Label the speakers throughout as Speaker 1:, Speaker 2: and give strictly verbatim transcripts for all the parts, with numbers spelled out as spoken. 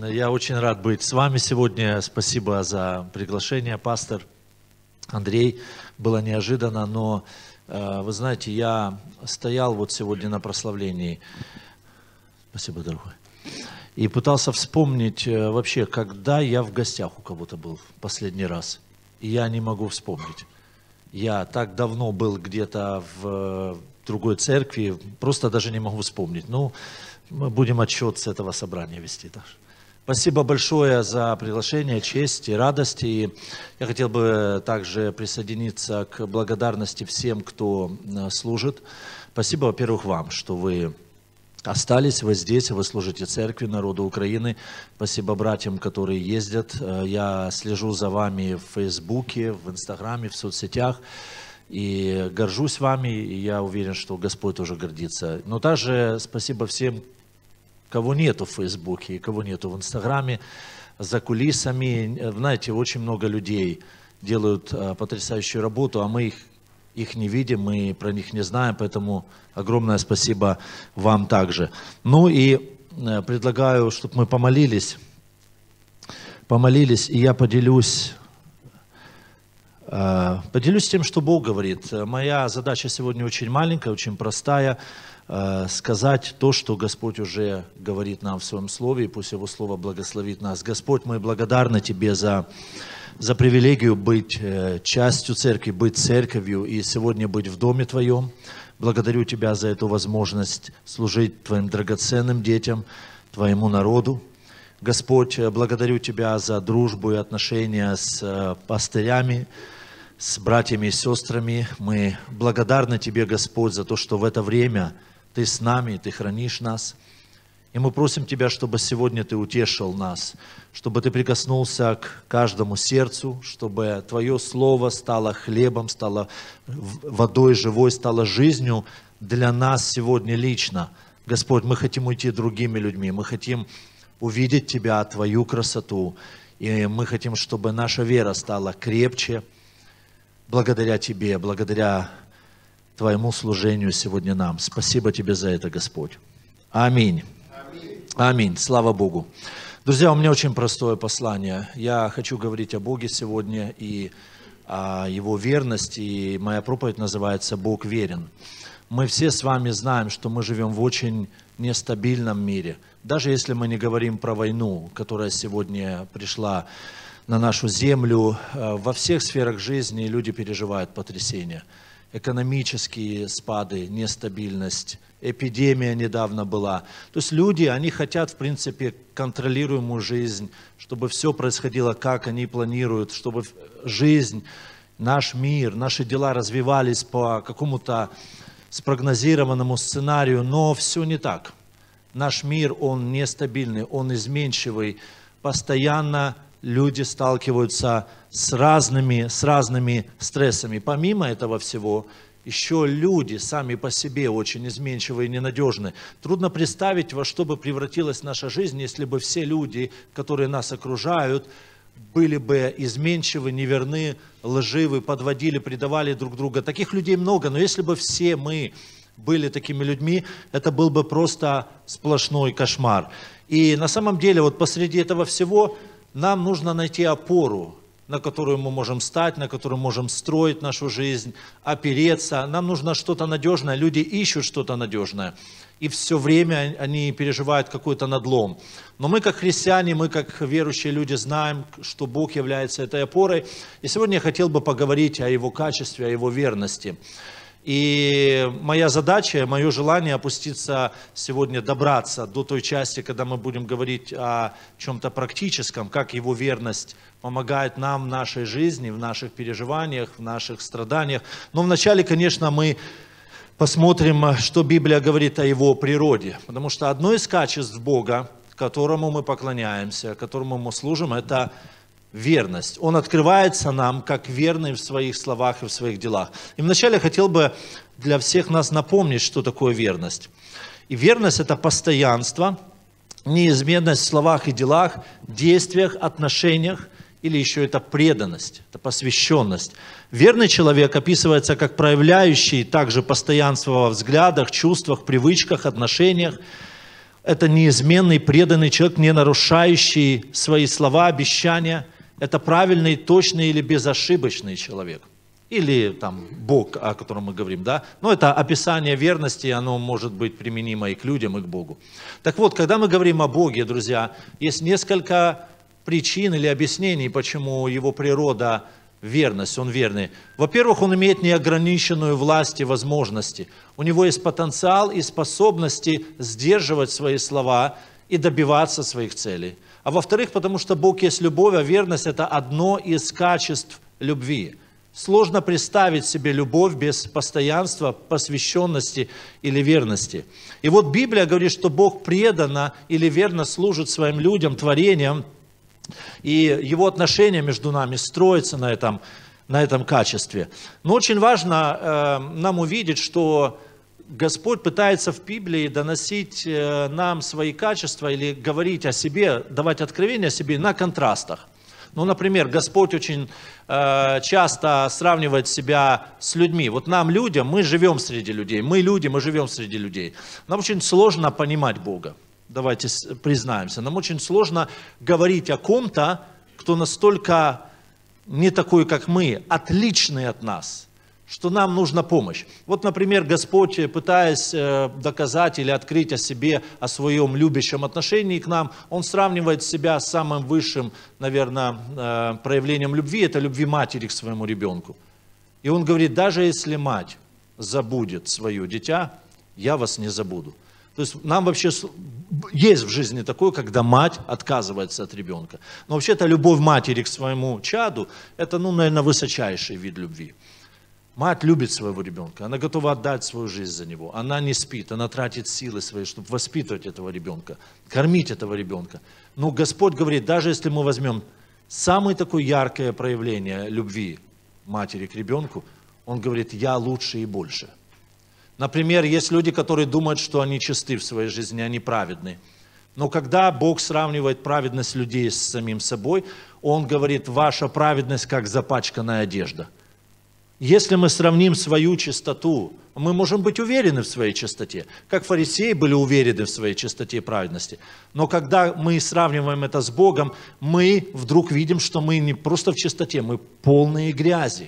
Speaker 1: Я очень рад быть с вами сегодня. Спасибо за приглашение, пастор Андрей. Было неожиданно, но вы знаете, я стоял вот сегодня на прославлении. Спасибо, дорогой. И пытался вспомнить вообще, когда я в гостях у кого-то был в последний раз. И я не могу вспомнить. Я так давно был где-то в другой церкви, просто даже не могу вспомнить. Ну, мы будем отчет с этого собрания вести даже. Спасибо большое за приглашение, честь и радость. И я хотел бы также присоединиться к благодарности всем, кто служит. Спасибо, во-первых, вам, что вы остались, вы здесь, вы служите церкви, народу Украины. Спасибо братьям, которые ездят. Я слежу за вами в Фейсбуке, в Инстаграме, в соцсетях. И горжусь вами, и я уверен, что Господь тоже гордится. Но также спасибо всем, кого нету в Фейсбуке и кого нету в Инстаграме, за кулисами. Знаете, очень много людей делают потрясающую работу, а мы их, их не видим, мы про них не знаем, поэтому огромное спасибо вам также. Ну и предлагаю, чтобы мы помолились, помолились, и я поделюсь... Поделюсь тем, что Бог говорит. Моя задача сегодня очень маленькая, очень простая. Сказать то, что Господь уже говорит нам в Своем Слове, и пусть Его Слово благословит нас. Господь, мы благодарны Тебе за, за привилегию быть частью церкви, быть церковью и сегодня быть в Доме Твоем. Благодарю Тебя за эту возможность служить Твоим драгоценным детям, Твоему народу. Господь, благодарю Тебя за дружбу и отношения с пастырями, с братьями и сестрами. Мы благодарны Тебе, Господь, за то, что в это время Ты с нами, Ты хранишь нас. И мы просим Тебя, чтобы сегодня Ты утешил нас, чтобы Ты прикоснулся к каждому сердцу, чтобы Твое Слово стало хлебом, стало водой живой, стало жизнью для нас сегодня лично. Господь, мы хотим уйти другими людьми, мы хотим увидеть Тебя, Твою красоту. И мы хотим, чтобы наша вера стала крепче, благодаря Тебе, благодаря Твоему служению сегодня нам. Спасибо Тебе за это, Господь. Аминь. Аминь. Аминь. Слава Богу. Друзья, у меня очень простое послание. Я хочу говорить о Боге сегодня и о Его верности. И моя проповедь называется «Бог верен». Мы все с вами знаем, что мы живем в очень нестабильном мире. Даже если мы не говорим про войну, которая сегодня пришла на нашу землю, во всех сферах жизни люди переживают потрясения. Экономические спады, нестабильность, эпидемия недавно была. То есть люди, они хотят, в принципе, контролируемую жизнь, чтобы все происходило, как они планируют, чтобы жизнь, наш мир, наши дела развивались по какому-то спрогнозированному сценарию, но все не так. Наш мир, он нестабильный, он изменчивый. Постоянно люди сталкиваются с разными, с разными стрессами. Помимо этого всего, еще люди сами по себе очень изменчивые и ненадежны. Трудно представить, во что бы превратилась наша жизнь, если бы все люди, которые нас окружают, были бы изменчивы, неверны, лживы, подводили, предавали друг друга. Таких людей много, но если бы все мы были такими людьми, это был бы просто сплошной кошмар. И на самом деле, вот посреди этого всего, нам нужно найти опору, на которую мы можем стать, на которую можем строить нашу жизнь, опереться. Нам нужно что-то надежное, люди ищут что-то надежное. И все время они переживают какой-то надлом. Но мы, как христиане, мы, как верующие люди, знаем, что Бог является этой опорой. И сегодня я хотел бы поговорить о Его качестве, о Его верности. И моя задача, мое желание опуститься сегодня, добраться до той части, когда мы будем говорить о чем-то практическом, как Его верность помогает нам в нашей жизни, в наших переживаниях, в наших страданиях. Но вначале, конечно, мы посмотрим, что Библия говорит о Его природе. Потому что одно из качеств Бога, которому мы поклоняемся, которому мы служим, это верность. Он открывается нам как верный в своих словах и в своих делах. И вначале я хотел бы для всех нас напомнить, что такое верность. И верность – это постоянство, неизменность в словах и делах, действиях, отношениях, или еще это преданность, это посвященность. Верный человек описывается как проявляющий также постоянство во взглядах, чувствах, привычках, отношениях. это неизменный, преданный человек, не нарушающий свои слова, обещания. Это правильный, точный или безошибочный человек. Или там Бог, о котором мы говорим, да. Но это описание верности, оно может быть применимо и к людям, и к Богу. Так вот, когда мы говорим о Боге, друзья, есть несколько причин или объяснений, почему его природа верность, он верный. Во-первых, он имеет неограниченную власть и возможности. У него есть потенциал и способности сдерживать свои слова и добиваться своих целей. А во-вторых, потому что Бог есть любовь, а верность – это одно из качеств любви. Сложно представить себе любовь без постоянства, посвященности или верности. И вот Библия говорит, что Бог преданно или верно служит своим людям, творениям, и его отношения между нами строятся на этом, на этом качестве. Но очень важно э, нам увидеть, что Господь пытается в Библии доносить э, нам свои качества или говорить о себе, давать откровения о себе на контрастах. Ну, например, Господь очень э, часто сравнивает себя с людьми. Вот нам, людям, мы живем среди людей. Мы люди, мы живем среди людей. Нам очень сложно понимать Бога. Давайте признаемся. Нам очень сложно говорить о ком-то, кто настолько не такой, как мы, отличный от нас, что нам нужна помощь. Вот, например, Господь, пытаясь доказать или открыть о себе, о своем любящем отношении к нам, Он сравнивает себя с самым высшим, наверное, проявлением любви, это любви матери к своему ребенку. И Он говорит, даже если мать забудет свое дитя, я вас не забуду. То есть нам вообще есть в жизни такое, когда мать отказывается от ребенка. Но вообще-то любовь матери к своему чаду, это, ну, наверное, высочайший вид любви. Мать любит своего ребенка, она готова отдать свою жизнь за него. Она не спит, она тратит силы свои, чтобы воспитывать этого ребенка, кормить этого ребенка. Но Господь говорит, даже если мы возьмем самое такое яркое проявление любви матери к ребенку, Он говорит, я лучше и больше. Например, есть люди, которые думают, что они чисты в своей жизни, они праведны. Но когда Бог сравнивает праведность людей с самим собой, Он говорит, ваша праведность как запачканная одежда. Если мы сравним свою чистоту, мы можем быть уверены в своей чистоте, как фарисеи были уверены в своей чистоте и праведности. Но когда мы сравниваем это с Богом, мы вдруг видим, что мы не просто в чистоте, мы полные грязи.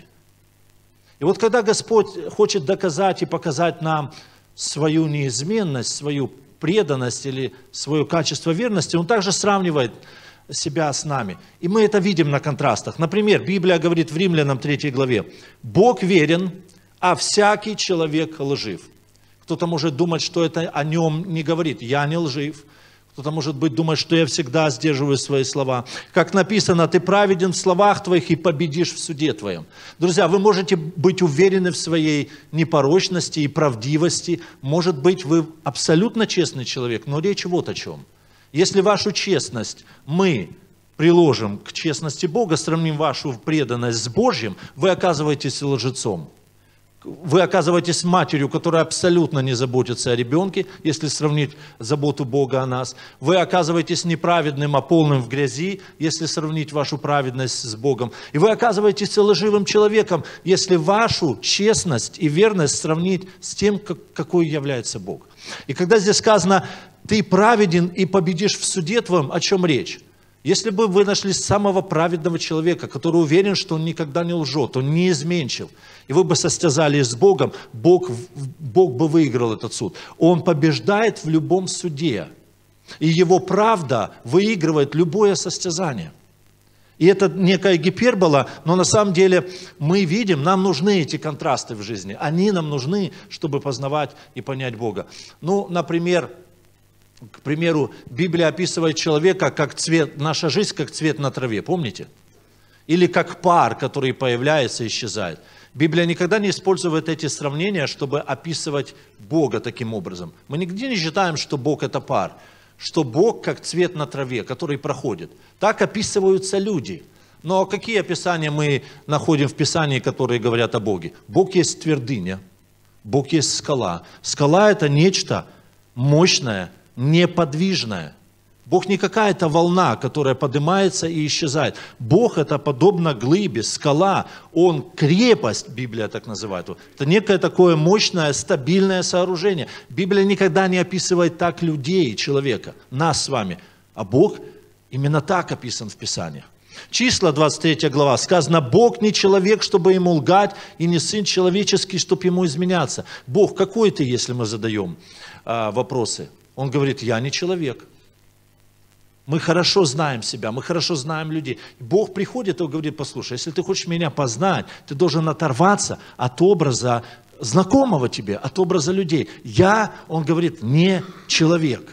Speaker 1: И вот когда Господь хочет доказать и показать нам свою неизменность, свою преданность или свое качество верности, Он также сравнивает себя с нами. И мы это видим на контрастах. Например, Библия говорит в Римлянам третьей главе, «Бог верен, а всякий человек лжив». Кто-то может думать, что это о нем не говорит. Я не лжив. Кто-то может быть думать, что я всегда сдерживаю свои слова. Как написано, ты праведен в словах твоих и победишь в суде твоем. Друзья, вы можете быть уверены в своей непорочности и правдивости. Может быть, вы абсолютно честный человек, но речь вот о чем. Если вашу честность мы приложим к честности Бога, сравним вашу преданность с Божьим, вы оказываетесь лжецом. Вы оказываетесь матерью, которая абсолютно не заботится о ребенке, если сравнить заботу Бога о нас. Вы оказываетесь неправедным, а полным в грязи, если сравнить вашу праведность с Богом. И вы оказываетесь лживым человеком, если вашу честность и верность сравнить с тем, какой является Бог. И когда здесь сказано, ты праведен и победишь в суде твоем, о чем речь? Если бы вы нашли самого праведного человека, который уверен, что он никогда не лжет, он не изменчив, и вы бы состязались с Богом, Бог, Бог бы выиграл этот суд. Он побеждает в любом суде, и его правда выигрывает любое состязание. И это некая гипербола, но на самом деле мы видим, нам нужны эти контрасты в жизни. Они нам нужны, чтобы познавать и понять Бога. Ну, например, К примеру, Библия описывает человека как цвет, наша жизнь как цвет на траве, помните? Или как пар, который появляется и исчезает. Библия никогда не использует эти сравнения, чтобы описывать Бога таким образом. Мы нигде не считаем, что Бог это пар, что Бог как цвет на траве, который проходит. Так описываются люди. Но какие описания мы находим в Писании, которые говорят о Боге? Бог есть твердыня, Бог есть скала. Скала это нечто мощное, неподвижное. Бог не какая-то волна, которая поднимается и исчезает. Бог это подобно глыбе, скала. Он крепость, Библия так называет. Это некое такое мощное, стабильное сооружение. Библия никогда не описывает так людей, человека, нас с вами. А Бог именно так описан в Писаниях. Числа, двадцать третья глава, сказано: Бог не человек, чтобы ему лгать, и не сын человеческий, чтобы ему изменяться. Бог, какой ты, если мы задаем а, вопросы? Он говорит: я не человек. Мы хорошо знаем себя, мы хорошо знаем людей. Бог приходит и говорит: послушай, если ты хочешь меня познать, ты должен оторваться от образа знакомого тебе, от образа людей. Я, он говорит, не человек.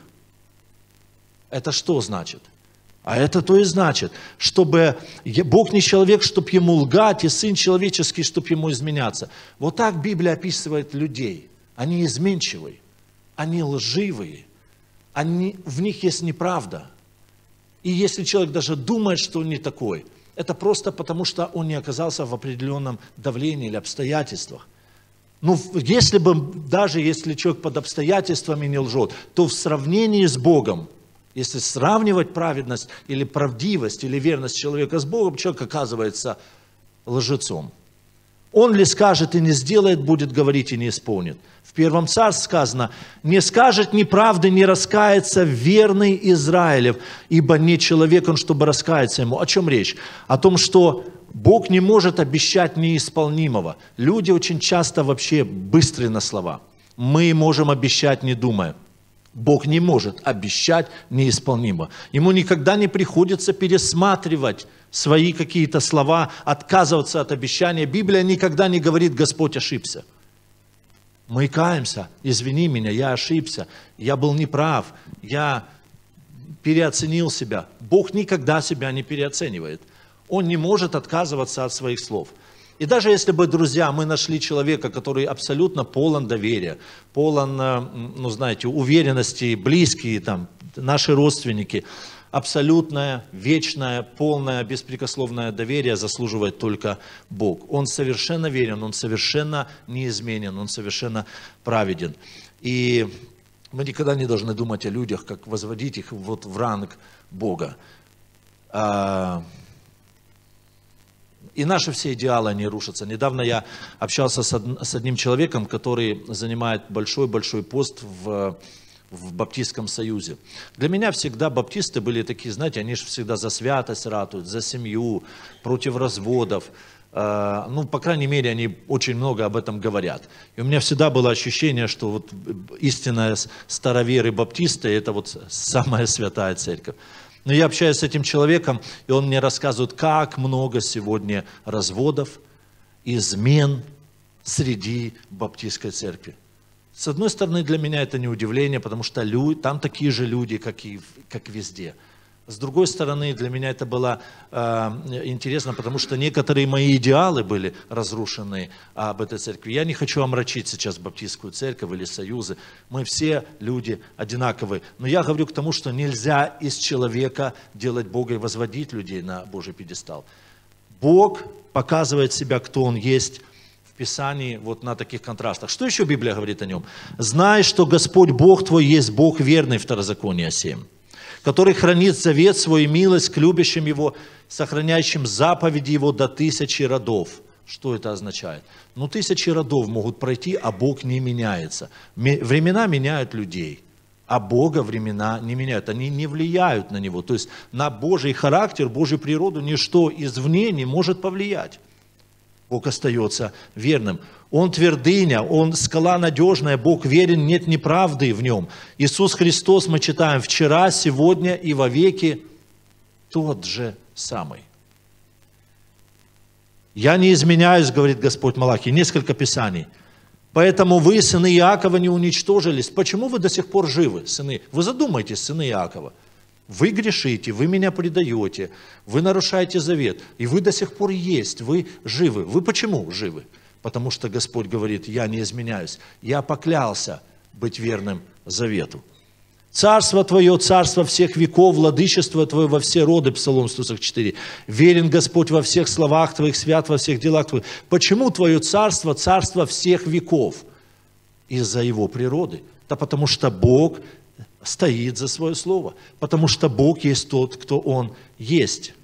Speaker 1: Это что значит? А это то и значит, чтобы Бог не человек, чтобы ему лгать, и Сын человеческий, чтобы ему изменяться. Вот так Библия описывает людей. Они изменчивые, они лживые, они, в них есть неправда. И если человек даже думает, что он не такой, это просто потому, что он не оказался в определенном давлении или обстоятельствах. Ну, если бы, даже если человек под обстоятельствами не лжет, то в сравнении с Богом, если сравнивать праведность или правдивость или верность человека с Богом, человек оказывается лжецом. Он ли скажет и не сделает, будет говорить и не исполнит. В первом Царстве сказано: не скажет неправды, не раскается верный Израилев, ибо не человек он, чтобы раскаяться ему. О чем речь? О том, что Бог не может обещать неисполнимого. Люди очень часто вообще быстры на слова. Мы можем обещать, не думая. Бог не может обещать неисполнимо. Ему никогда не приходится пересматривать свои какие-то слова, отказываться от обещания. Библия никогда не говорит: Господь ошибся. Мы каемся: извини меня, я ошибся, я был неправ, я переоценил себя. Бог никогда себя не переоценивает. Он не может отказываться от своих слов. И даже если бы, друзья, мы нашли человека, который абсолютно полон доверия, полон, ну, знаете, уверенности, близкие, там, наши родственники, абсолютное, вечное, полное, беспрекословное доверие заслуживает только Бог. Он совершенно верен, Он совершенно неизменен, Он совершенно праведен. И мы никогда не должны думать о людях, как возводить их вот в ранг Бога. И наши все идеалы, они рушатся. Недавно я общался с одним человеком, который занимает большой-большой пост в, в Баптистском союзе. Для меня всегда баптисты были такие, знаете, они же всегда за святость ратуют, за семью, против разводов. Ну, по крайней мере, они очень много об этом говорят. И у меня всегда было ощущение, что вот истинные староверы баптисты – это вот самая святая церковь. Но я общаюсь с этим человеком, и он мне рассказывает, как много сегодня разводов, измен среди баптистской церкви. С одной стороны, для меня это не удивление, потому что люди, там такие же люди, как и как везде. С другой стороны, для меня это было э, интересно, потому что некоторые мои идеалы были разрушены об этой церкви. Я не хочу омрачить сейчас баптистскую церковь или союзы. Мы все люди одинаковые. Но я говорю к тому, что нельзя из человека делать Бога и возводить людей на Божий пьедестал. Бог показывает себя, кто Он есть в Писании, вот на таких контрастах. Что еще Библия говорит о Нем? «Знай, что Господь Бог твой есть Бог верный», Второзаконие семь. «Который хранит завет свой и милость к любящим Его, сохраняющим заповеди Его до тысячи родов». Что это означает? Ну, тысячи родов могут пройти, а Бог не меняется. Времена меняют людей, а Бога времена не меняют. Они не влияют на Него. То есть на Божий характер, Божью природу ничто извне не может повлиять. Бог остается верным. Он твердыня, Он скала надежная, Бог верен, нет неправды в Нем. Иисус Христос, мы читаем, вчера, сегодня и вовеки тот же самый. «Я не изменяюсь, говорит Господь Малахий», несколько писаний. «Поэтому вы, сыны Иакова, не уничтожились». Почему вы до сих пор живы, сыны? Вы задумайтесь, сыны Иакова. Вы грешите, вы меня предаете, вы нарушаете завет, и вы до сих пор есть, вы живы. Вы почему живы? Потому что Господь говорит: я не изменяюсь, я поклялся быть верным завету. «Царство Твое, царство всех веков, владычество Твое во все роды», Псалом сто сорок четыре. «Верен Господь во всех словах Твоих, свят во всех делах Твоих». Почему Твое царство, царство всех веков? Из-за Его природы. Да потому что Бог стоит за свое слово, потому что Бог есть тот, кто Он есть.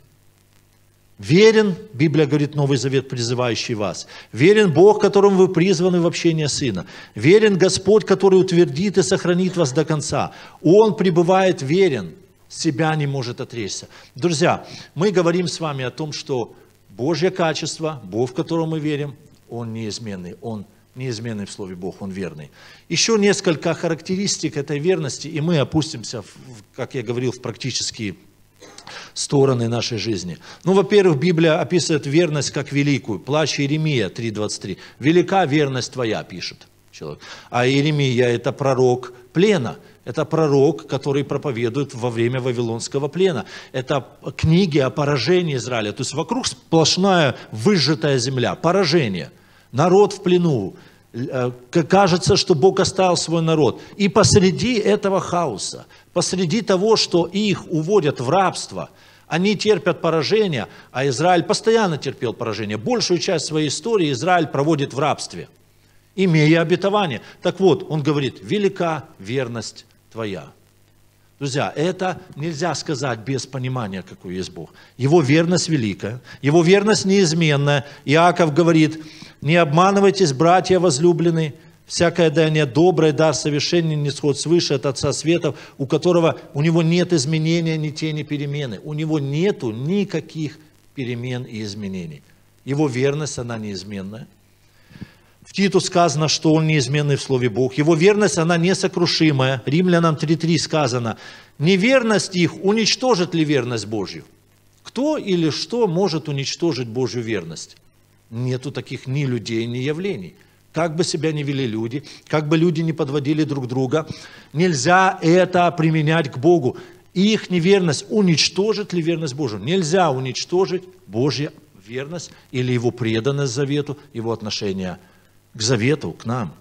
Speaker 1: Верен, Библия говорит, Новый Завет, призывающий вас. Верен Бог, которым вы призваны в общение Сына. Верен Господь, который утвердит и сохранит вас до конца. Он пребывает верен, себя не может отречься. Друзья, мы говорим с вами о том, что Божье качество, Бог, в которого мы верим, Он неизменный, Он неизменный в слове Бог, Он верный. Еще несколько характеристик этой верности, и мы опустимся, в, как я говорил, в практические стороны нашей жизни. Ну, во-первых, Библия описывает верность как великую. Плач Иеремия три двадцать три. «Велика верность твоя», пишет человек. А Иеремия – это пророк плена. Это пророк, который проповедует во время Вавилонского плена. Это книги о поражении Израиля. То есть вокруг сплошная выжжатая земля, поражение. Народ в плену. Кажется, что Бог оставил свой народ. И посреди этого хаоса, посреди того, что их уводят в рабство, они терпят поражение, а Израиль постоянно терпел поражение. Большую часть своей истории Израиль проводит в рабстве, имея обетование. Так вот, он говорит, велика верность твоя. Друзья, это нельзя сказать без понимания, какой есть Бог. Его верность великая, его верность неизменная. Иаков говорит, не обманывайтесь, братья возлюбленные, всякое даяние доброе, дар совершенный, не сход свыше от Отца Светов, у которого, у него нет изменения, ни тени перемены. У него нету никаких перемен и изменений. Его верность, она неизменная. В Титу сказано, что он неизменный в Слове Бог. Его верность, она несокрушимая. Римлянам три три сказано, неверность их уничтожит ли верность Божью? Кто или что может уничтожить Божью верность? Нету таких ни людей, ни явлений. Как бы себя ни вели люди, как бы люди не подводили друг друга, нельзя это применять к Богу. Их неверность уничтожит ли верность Божию? Нельзя уничтожить Божью верность или его преданность завету, его отношение к завету, к нам.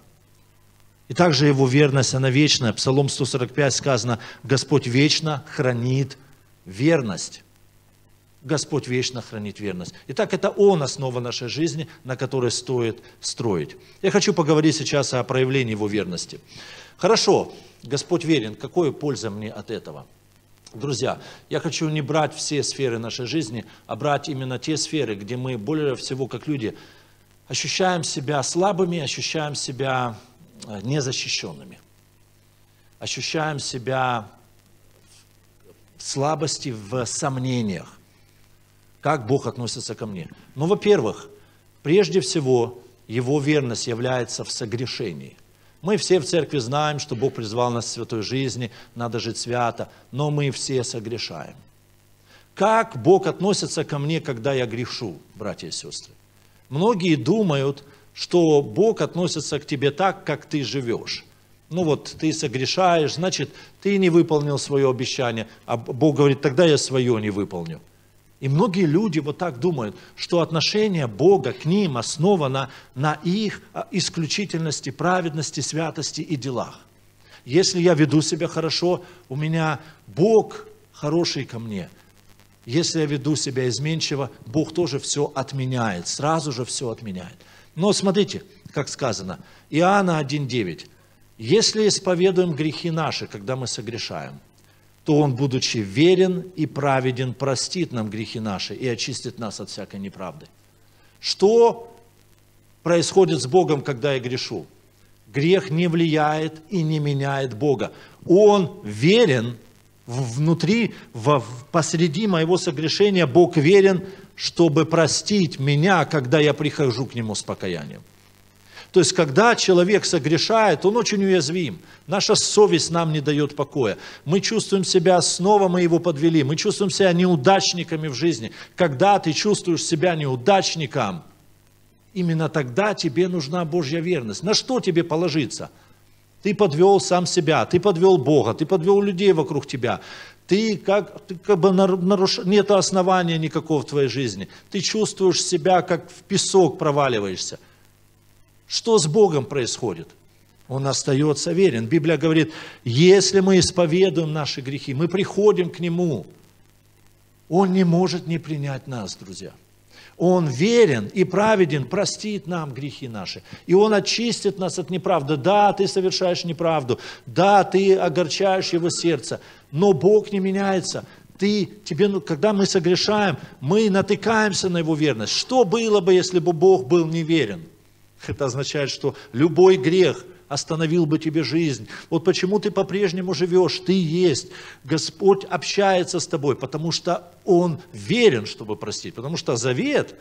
Speaker 1: И также его верность, она вечная. Псалом сто сорок пять сказано, Господь вечно хранит верность. Господь вечно хранит верность. Итак, это Он основа нашей жизни, на которой стоит строить. Я хочу поговорить сейчас о проявлении Его верности. Хорошо, Господь верен, какая польза мне от этого? Друзья, я хочу не брать все сферы нашей жизни, а брать именно те сферы, где мы более всего, как люди, ощущаем себя слабыми, ощущаем себя незащищенными, ощущаем себя в слабости, в сомнениях. Как Бог относится ко мне? Ну, во-первых, прежде всего, Его верность является в согрешении. Мы все в церкви знаем, что Бог призвал нас к святой жизни, надо жить свято, но мы все согрешаем. Как Бог относится ко мне, когда я грешу, братья и сестры? Многие думают, что Бог относится к тебе так, как ты живешь. Ну вот, ты согрешаешь, значит, ты не выполнил свое обещание, а Бог говорит, тогда я свое не выполню. И многие люди вот так думают, что отношение Бога к ним основано на их исключительности, праведности, святости и делах. Если я веду себя хорошо, у меня Бог хороший ко мне. Если я веду себя изменчиво, Бог тоже все отменяет, сразу же все отменяет. Но смотрите, как сказано, Иоанна один девять. Если исповедуем грехи наши, когда мы согрешаем, то Он, будучи верен и праведен, простит нам грехи наши и очистит нас от всякой неправды. Что происходит с Богом, когда я грешу? Грех не влияет и не меняет Бога. Он верен, внутри, в, посреди моего согрешения Бог верен, чтобы простить меня, когда я прихожу к Нему с покаянием. То есть, когда человек согрешает, он очень уязвим. Наша совесть нам не дает покоя. Мы чувствуем себя, снова мы его подвели, мы чувствуем себя неудачниками в жизни. Когда ты чувствуешь себя неудачником, именно тогда тебе нужна Божья верность. На что тебе положиться? Ты подвел сам себя, ты подвел Бога, ты подвел людей вокруг тебя. Ты как, ты как бы наруш... нет основания никакого в твоей жизни. Ты чувствуешь себя, как в песок проваливаешься. Что с Богом происходит? Он остается верен. Библия говорит, если мы исповедуем наши грехи, мы приходим к Нему, Он не может не принять нас, друзья. Он верен и праведен, простит нам грехи наши. И Он очистит нас от неправды. Да, ты совершаешь неправду. Да, ты огорчаешь Его сердце. Но Бог не меняется. Ты, тебе, когда мы согрешаем, мы натыкаемся на Его верность. Что было бы, если бы Бог был неверен? Это означает, что любой грех остановил бы тебе жизнь. Вот почему ты по-прежнему живешь, ты есть. Господь общается с тобой, потому что Он верен, чтобы простить. Потому что завет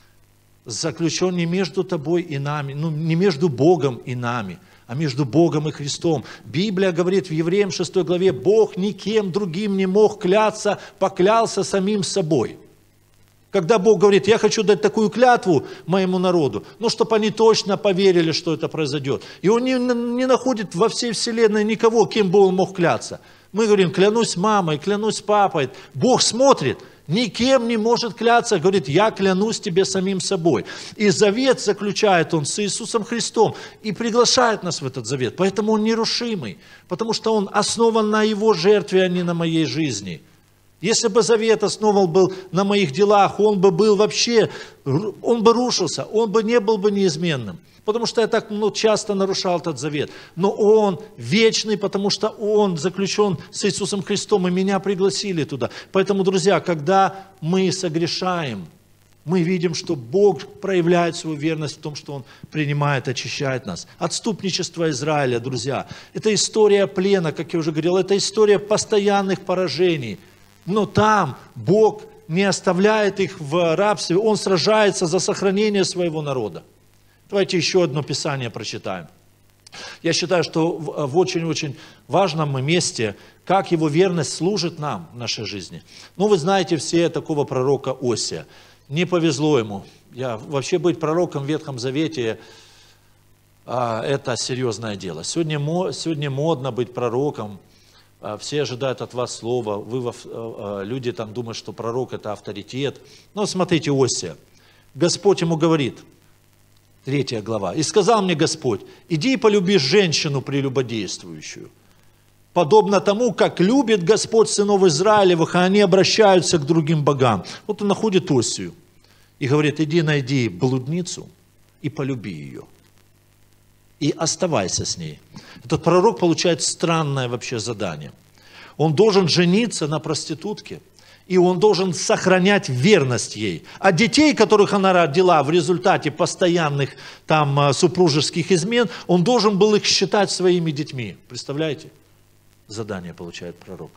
Speaker 1: заключен не между тобой и нами, ну не между Богом и нами, а между Богом и Христом. Библия говорит в Евреям шестой главе, Бог никем другим не мог кляться, поклялся самим собой. Когда Бог говорит, я хочу дать такую клятву моему народу, ну, чтобы они точно поверили, что это произойдет. И Он не, не находит во всей вселенной никого, кем бы Он мог кляться. Мы говорим, клянусь мамой, клянусь папой. Бог смотрит, никем не может кляться, говорит, я клянусь тебе самим собой. И завет заключает Он с Иисусом Христом и приглашает нас в этот завет. Поэтому Он нерушимый, потому что Он основан на Его жертве, а не на моей жизни. Если бы завет основан был на моих делах, он бы был вообще, он бы рушился, он бы не был бы неизменным. Потому что я так ну, часто нарушал этот завет. Но он вечный, потому что он заключен с Иисусом Христом, и меня пригласили туда. Поэтому, друзья, когда мы согрешаем, мы видим, что Бог проявляет свою верность в том, что Он принимает, очищает нас. Отступничество Израиля, друзья, это история плена, как я уже говорил, это история постоянных поражений. Но там Бог не оставляет их в рабстве, Он сражается за сохранение своего народа. Давайте еще одно Писание прочитаем. Я считаю, что в очень-очень важном месте, как Его верность служит нам в нашей жизни. Ну, вы знаете все такого пророка Осия. Не повезло ему. Я, вообще быть пророком в Ветхом Завете, а, это серьезное дело. Сегодня, сегодня модно быть пророком. Все ожидают от вас слова, вы, люди там думают, что пророк это авторитет. Но смотрите, Осия. Господь ему говорит, третья глава. «И сказал мне Господь, иди и полюби женщину прелюбодействующую, подобно тому, как любит Господь сынов Израилевых, а они обращаются к другим богам». Вот он находит Осию и говорит, иди найди блудницу и полюби ее. И оставайся с ней. Этот пророк получает странное вообще задание. Он должен жениться на проститутке, и он должен сохранять верность ей. А детей, которых она родила в результате постоянных там супружеских измен, он должен был их считать своими детьми. Представляете? Задание получает пророк.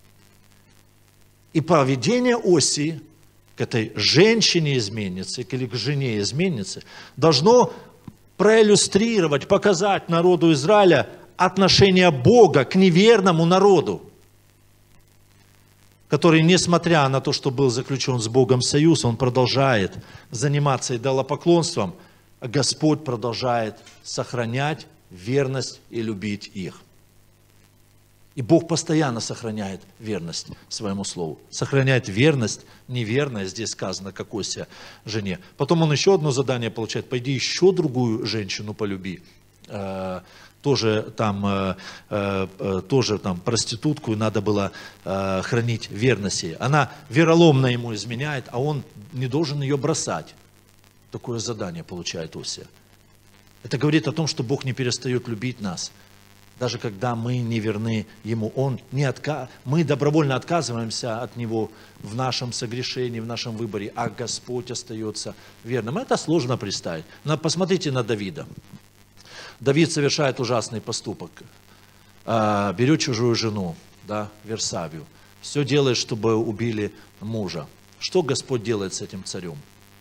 Speaker 1: И поведение Осии к этой женщине-изменнице или к жене-изменнице должно проиллюстрировать, показать народу Израиля отношение Бога к неверному народу, который, несмотря на то, что был заключен с Богом союз, он продолжает заниматься идолопоклонством, а Господь продолжает сохранять верность и любить их. И Бог постоянно сохраняет верность своему слову. Сохраняет верность, неверная, здесь сказано, как Осия жене. Потом он еще одно задание получает. Пойди еще другую женщину полюби. Э, тоже там, э, э, тоже там проститутку, надо было э, хранить верность ей. Она вероломно ему изменяет, а он не должен ее бросать. Такое задание получает Осия. Это говорит о том, что Бог не перестает любить нас. Даже когда мы не верны Ему, Он не отка... мы добровольно отказываемся от Него в нашем согрешении, в нашем выборе, а Господь остается верным. Это сложно представить. Но посмотрите на Давида. Давид совершает ужасный поступок. Берет чужую жену, да, Версавию. Все делает, чтобы убили мужа. Что Господь делает с этим царем?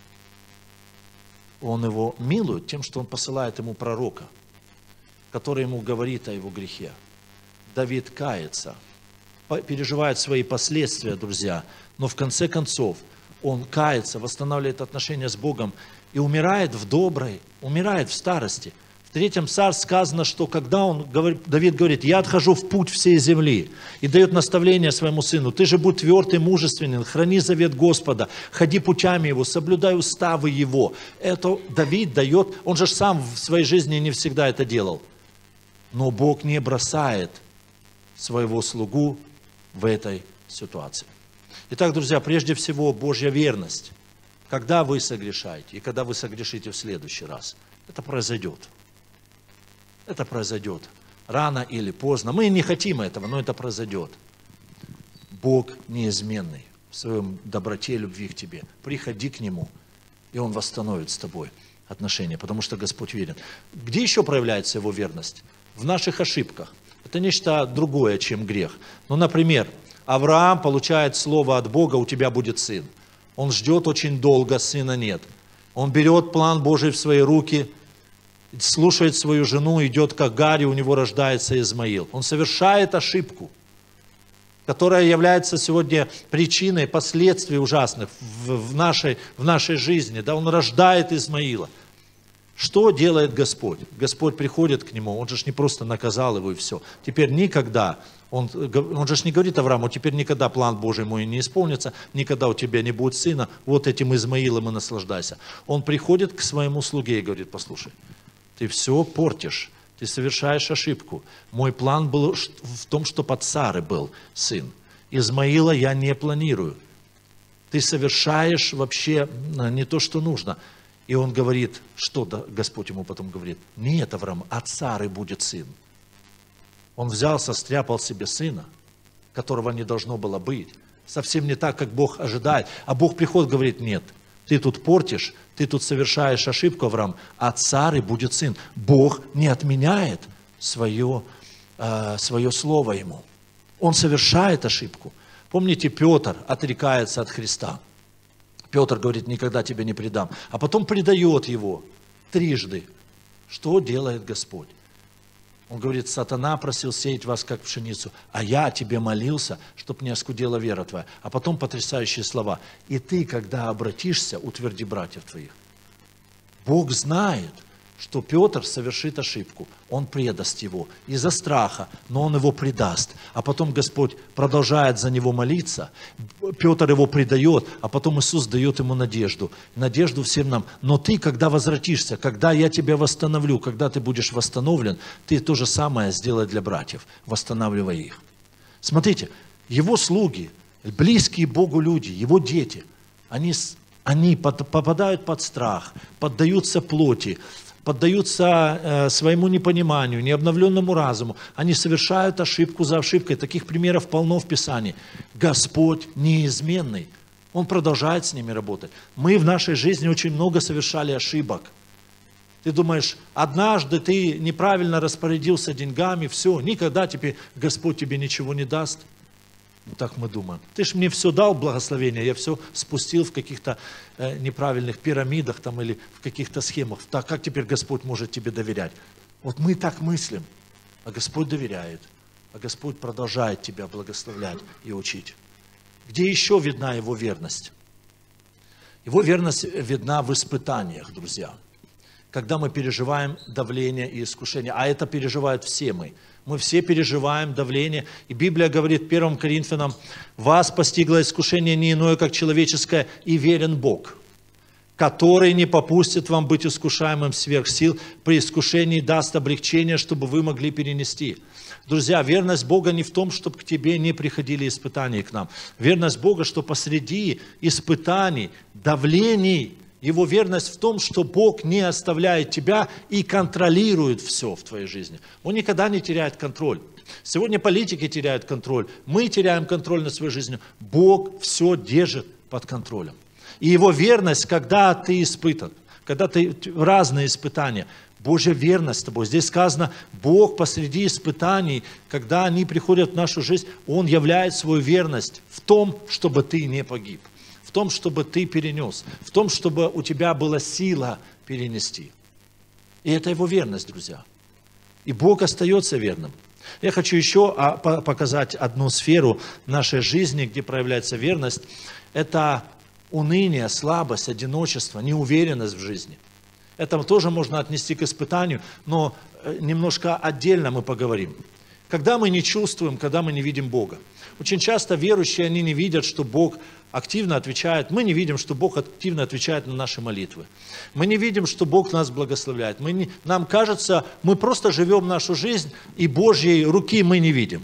Speaker 1: Он его милует тем, что Он посылает ему пророка, который ему говорит о его грехе. Давид кается, переживает свои последствия, друзья, но в конце концов он кается, восстанавливает отношения с Богом и умирает в доброй, умирает в старости. В третьем царстве сказано, что когда он, Давид говорит, я отхожу в путь всей земли, и дает наставление своему сыну, ты же будь тверд и мужественен, храни завет Господа, ходи путями его, соблюдай уставы его. Это Давид дает, он же сам в своей жизни не всегда это делал. Но Бог не бросает своего слугу в этой ситуации. Итак, друзья, прежде всего Божья верность когда вы согрешаете и когда вы согрешите в следующий раз, это произойдет. Это произойдет. Рано или поздно. Мы не хотим этого, но это произойдет. Бог неизменный в своем доброте и любви к тебе. Приходи к Нему, и Он восстановит с тобой отношения, потому что Господь верен. Где еще проявляется Его верность? В наших ошибках. Это нечто другое, чем грех. Ну, например, Авраам получает слово от Бога: у тебя будет сын. Он ждет очень долго, сына нет. Он берет план Божий в свои руки, слушает свою жену, идет к Агаре, у него рождается Измаил. Он совершает ошибку, которая является сегодня причиной последствий ужасных в, в, нашей, в нашей жизни. Да, он рождает Измаила. Что делает Господь? Господь приходит к нему, он же не просто наказал его и все. Теперь никогда, он, он же не говорит Аврааму: теперь никогда план Божий мой не исполнится, никогда у тебя не будет сына, вот этим Измаилом и наслаждайся. Он приходит к своему слуге и говорит: послушай, ты все портишь, ты совершаешь ошибку. Мой план был в том, что под Сарой был сын. Измаила я не планирую. Ты совершаешь вообще не то, что нужно. И он говорит, что да, Господь ему потом говорит: нет, Авраам, от Сары будет сын. Он взял, состряпал себе сына, которого не должно было быть. Совсем не так, как Бог ожидает. А Бог приходит, говорит: нет, ты тут портишь, ты тут совершаешь ошибку, Авраам, от Сары будет сын. Бог не отменяет свое, э, свое слово ему. Он совершает ошибку. Помните, Петр отрекается от Христа. Петр говорит: никогда тебя не предам. А потом предает его трижды. Что делает Господь? Он говорит: сатана просил сеять вас, как пшеницу, а я о тебе молился, чтобы не оскудела вера твоя. А потом потрясающие слова: и ты, когда обратишься, утверди братьев твоих. Бог знает, что Петр совершит ошибку, он предаст его из-за страха, но он его предаст. А потом Господь продолжает за него молиться, Петр его предает, а потом Иисус дает ему надежду. Надежду всем нам. Но ты, когда возвратишься, когда я тебя восстановлю, когда ты будешь восстановлен, ты то же самое сделай для братьев, восстанавливай их. Смотрите, его слуги, близкие Богу люди, его дети, они, они под, попадают под страх, поддаются плоти, поддаются э, своему непониманию, необновленному разуму. Они совершают ошибку за ошибкой. Таких примеров полно в Писании. Господь неизменный. Он продолжает с ними работать. Мы в нашей жизни очень много совершали ошибок. Ты думаешь, однажды ты неправильно распорядился деньгами, все, никогда теперь Господь тебе ничего не даст. Так мы думаем. Ты ж мне все дал благословение, я все спустил в каких-то э, неправильных пирамидах там, или в каких-то схемах. Так как теперь Господь может тебе доверять? Вот мы так мыслим, а Господь доверяет, а Господь продолжает тебя благословлять и учить. Где еще видна Его верность? Его верность видна в испытаниях, друзья. Когда мы переживаем давление и искушение, а это переживают все мы. Мы все переживаем давление. И Библия говорит первым Коринфянам: вас постигло искушение не иное, как человеческое, и верен Бог, который не попустит вам быть искушаемым сверх сил, при искушении даст облегчение, чтобы вы могли перенести. Друзья, верность Бога не в том, чтобы к тебе не приходили испытания к нам. Верность Бога, что посреди испытаний, давлений, Его верность в том, что Бог не оставляет тебя и контролирует все в твоей жизни. Он никогда не теряет контроль. Сегодня политики теряют контроль, мы теряем контроль над своей жизнью. Бог все держит под контролем. И Его верность, когда ты испытан, когда ты разные испытания, Божья верность с тобой. Здесь сказано, Бог посреди испытаний, когда они приходят в нашу жизнь, Он являет свою верность в том, чтобы ты не погиб. В том, чтобы ты перенес, в том, чтобы у тебя была сила перенести. И это Его верность, друзья. И Бог остается верным. Я хочу еще показать одну сферу нашей жизни, где проявляется верность. Это уныние, слабость, одиночество, неуверенность в жизни. Это тоже можно отнести к испытанию, но немножко отдельно мы поговорим. Когда мы не чувствуем, когда мы не видим Бога. Очень часто верующие, они не видят, что Бог активно отвечает. Мы не видим, что Бог активно отвечает на наши молитвы. Мы не видим, что Бог нас благословляет. Мы не, нам кажется, мы просто живем нашу жизнь, и Божьей руки мы не видим.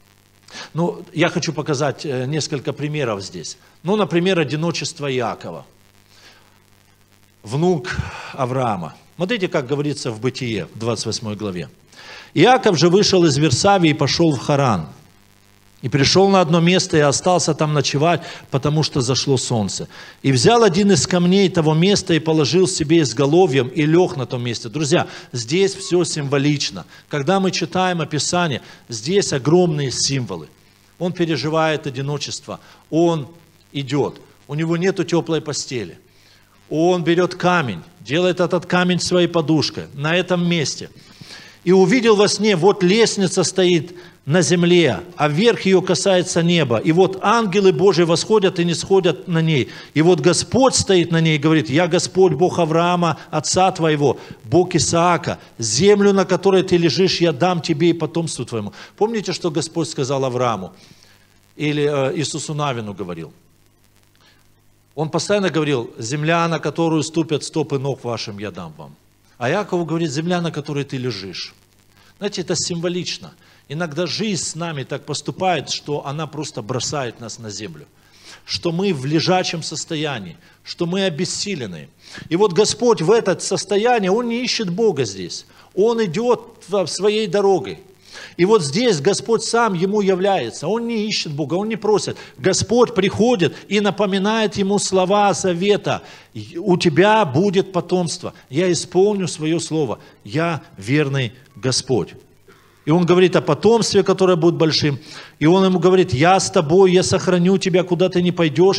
Speaker 1: Ну, я хочу показать несколько примеров здесь. Ну, например, одиночество Иакова. внук Авраама. Смотрите, как говорится в Бытие, в двадцать восьмой главе. Иаков же вышел из Вирсавии и пошел в Харан. И пришел на одно место и остался там ночевать, потому что зашло солнце. И взял один из камней того места и положил себе изголовьем и лег на том месте. Друзья, здесь все символично. Когда мы читаем описание, здесь огромные символы. Он переживает одиночество, он идет, у него нету теплой постели. Он берет камень, делает этот камень своей подушкой на этом месте. И увидел во сне, вот лестница стоит на земле, а вверх ее касается неба. И вот ангелы Божьи восходят и не сходят на ней. И вот Господь стоит на ней и говорит: я Господь, Бог Авраама, отца твоего, Бог Исаака. Землю, на которой ты лежишь, я дам тебе и потомству твоему. Помните, что Господь сказал Аврааму? Или э, Иисусу Навину говорил? Он постоянно говорил: земля, на которую ступят стопы ног вашим, я дам вам. А Иакову говорит: земля, на которой ты лежишь. Знаете, это символично. Иногда жизнь с нами так поступает, что она просто бросает нас на землю. Что мы в лежачем состоянии, что мы обессилены. И вот Господь в это состояние, Он не ищет Бога здесь. Он идет своей дорогой. И вот здесь Господь сам ему является. Он не ищет Бога, он не просит. Господь приходит и напоминает ему слова завета. У тебя будет потомство. Я исполню свое слово. Я верный Господь. И он говорит о потомстве, которое будет большим. И он ему говорит: я с тобой, я сохраню тебя, куда ты не пойдешь,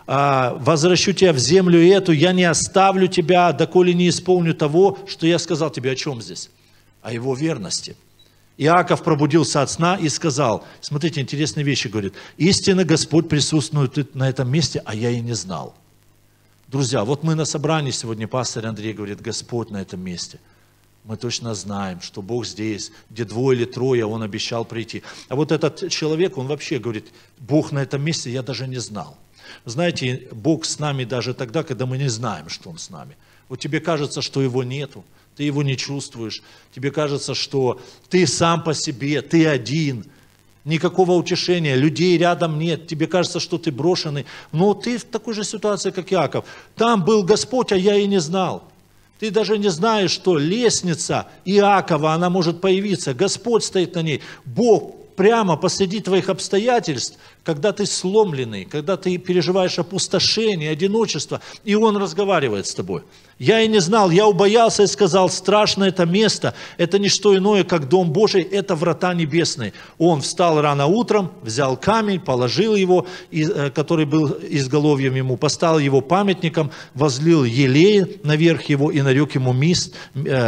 Speaker 1: возвращу тебя в землю эту, я не оставлю тебя, доколе не исполню того, что я сказал тебе. О чем здесь? О его верности. Иаков пробудился от сна и сказал, смотрите, интересные вещи говорит: истинно Господь присутствует на этом месте, а я и не знал. Друзья, вот мы на собрании сегодня, пастор Андрей говорит: Господь на этом месте. Мы точно знаем, что Бог здесь, где двое или трое, Он обещал прийти. А вот этот человек, он вообще говорит: Бог на этом месте, я даже не знал. Знаете, Бог с нами даже тогда, когда мы не знаем, что Он с нами. Вот тебе кажется, что Его нету, ты Его не чувствуешь. Тебе кажется, что ты сам по себе, ты один. Никакого утешения, людей рядом нет. Тебе кажется, что ты брошенный. Но ты в такой же ситуации, как Иаков. Там был Господь, а я и не знал. Ты даже не знаешь, что лестница Иакова, она может появиться. Господь стоит на ней. Бог прямо посреди твоих обстоятельств, когда ты сломленный, когда ты переживаешь опустошение, одиночество, и Он разговаривает с тобой. Я и не знал, я убоялся и сказал: страшно это место, это не что иное, как Дом Божий, это врата небесные. Он встал рано утром, взял камень, положил его, который был изголовьем ему, поставил его памятником, возлил елей наверх его и нарек ему мест,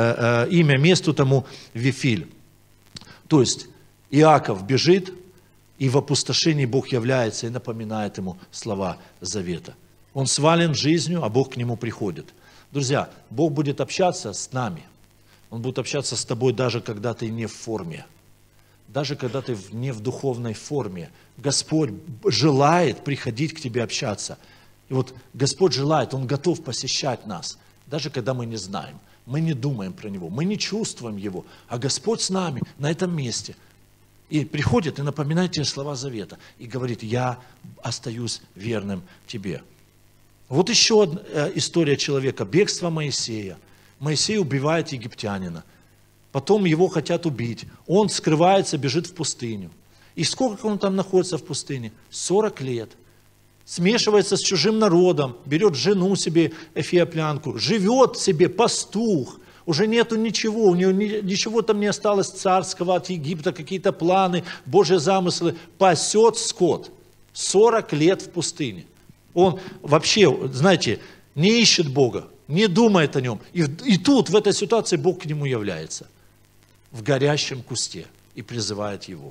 Speaker 1: имя месту тому Вифиль. То есть Иаков бежит, и в опустошении Бог является и напоминает ему слова завета. Он свален жизнью, а Бог к нему приходит. Друзья, Бог будет общаться с нами. Он будет общаться с тобой даже когда ты не в форме. Даже когда ты не в духовной форме. Господь желает приходить к тебе общаться. И вот Господь желает, Он готов посещать нас, даже когда мы не знаем. Мы не думаем про Него, мы не чувствуем Его. А Господь с нами на этом месте. И приходит и напоминает тебе слова завета. И говорит: я остаюсь верным тебе. Вот еще одна история человека. Бегство Моисея. Моисей убивает египтянина. Потом его хотят убить. Он скрывается, бежит в пустыню. И сколько он там находится в пустыне? сорок лет. Смешивается с чужим народом. Берет жену себе, эфиоплянку. Живет себе пастух. Уже нету ничего, у него ничего там не осталось царского от Египта, какие-то планы, Божьи замыслы. Пасет скот. сорок лет в пустыне. Он вообще, знаете, не ищет Бога, не думает о Нем. И, и тут, в этой ситуации, Бог к нему является. В горящем кусте. И призывает его.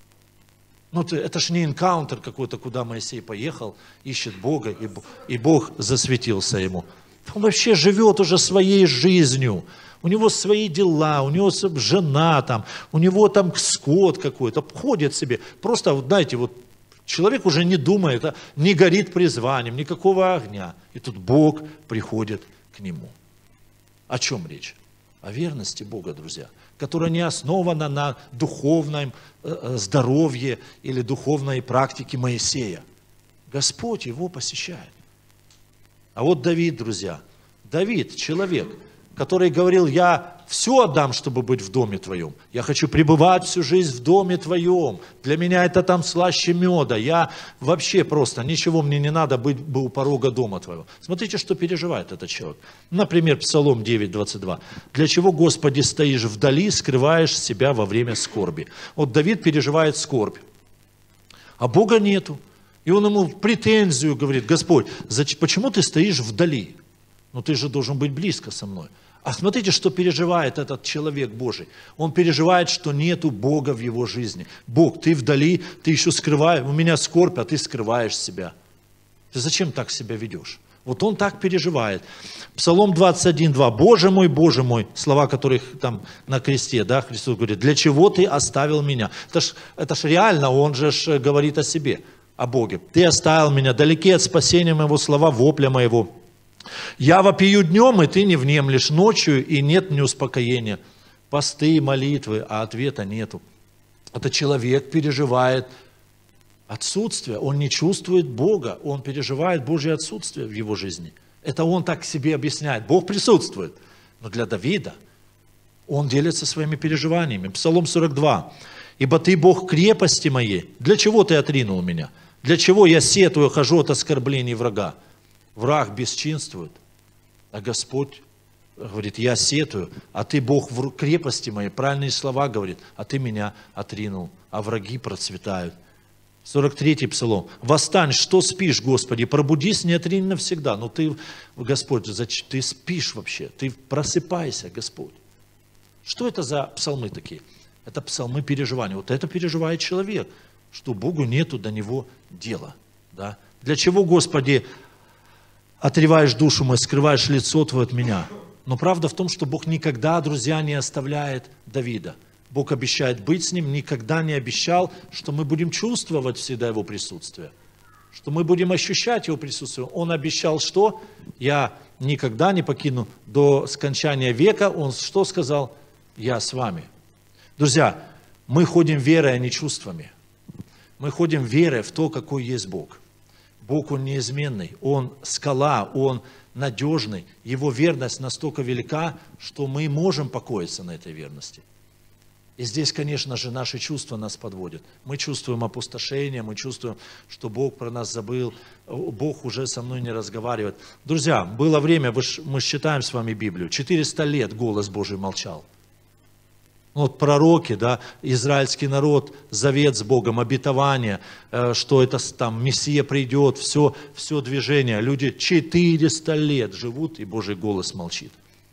Speaker 1: Ну, это ж не энкаунтер какой-то, куда Моисей поехал, ищет Бога, и, и Бог засветился ему. Он вообще живет уже своей жизнью. У него свои дела, у него жена там, у него там скот какой-то, ходит себе. Просто, знаете, вот человек уже не думает, не горит призванием, никакого огня. И тут Бог приходит к нему. О чем речь? О верности Бога, друзья, которая не основана на духовном здоровье или духовной практике Моисея. Господь его посещает. А вот Давид, друзья, Давид, человек, который говорил: я все отдам, чтобы быть в доме твоем. Я хочу пребывать всю жизнь в доме твоем. Для меня это там слаще меда. Я вообще просто, ничего мне не надо быть бы у порога дома твоего. Смотрите, что переживает этот человек. Например, Псалом девять, двадцать два. Для чего, Господи, стоишь вдали, скрываешь себя во время скорби? Вот Давид переживает скорбь, а Бога нету. И он ему в претензию говорит: Господь, почему ты стоишь вдали? Ну ты же должен быть близко со мной. А смотрите, что переживает этот человек Божий. Он переживает, что нету Бога в его жизни. Бог, ты вдали, ты еще скрываешь, у меня скорбь, а ты скрываешь себя. Ты зачем так себя ведешь? Вот он так переживает. Псалом двадцать один, два. Боже мой, Боже мой, слова, которых там на кресте, да, Христос говорит: для чего ты оставил меня? Это ж, это ж реально, он же ж говорит о себе, о Боге. Ты оставил меня, далеки от спасения моего, слова вопля моего. Я вопию днем, и ты не внемлешь, ночью, и нет мне успокоения. Посты, молитвы, а ответа нету. Это человек переживает отсутствие, он не чувствует Бога, он переживает Божье отсутствие в его жизни. Это он так себе объясняет. Бог присутствует. Но для Давида он делится своими переживаниями. Псалом сорок два. «Ибо ты Бог крепости моей, для чего ты отринул меня? Для чего я сетую, хожу от оскорблений врага?» Враг бесчинствует, а Господь говорит: я сетую, а ты Бог в крепости моей. Правильные слова говорит: а ты меня отринул, а враги процветают. сорок третий псалом. Восстань, что спишь, Господи, пробудись, не отринь навсегда. Ну ты, Господь, ты спишь вообще, ты просыпайся, Господь. Что это за псалмы такие? Это псалмы переживания. Вот это переживает человек, что Богу нету до него дела. Да? Для чего, Господи, отрываешь душу мою, скрываешь лицо Твое от меня? Но правда в том, что Бог никогда, друзья, не оставляет Давида. Бог обещает быть с ним, никогда не обещал, что мы будем чувствовать всегда Его присутствие, что мы будем ощущать Его присутствие. Он обещал, что я никогда не покину до скончания века. Он что сказал? Я с вами. Друзья, мы ходим верой, а не чувствами. Мы ходим верой в то, какой есть Бог. Бог, Он неизменный, Он скала, Он надежный. Его верность настолько велика, что мы можем покоиться на этой верности. И здесь, конечно же, наши чувства нас подводят. Мы чувствуем опустошение, мы чувствуем, что Бог про нас забыл, Бог уже со мной не разговаривает. Друзья, было время, мы считаем с вами Библию, четыреста лет голос Божий молчал. Вот пророки, да, израильский народ, завет с Богом, обетование, что это там Мессия придет, все, все движение. Люди четыреста лет живут, и Божий голос молчит.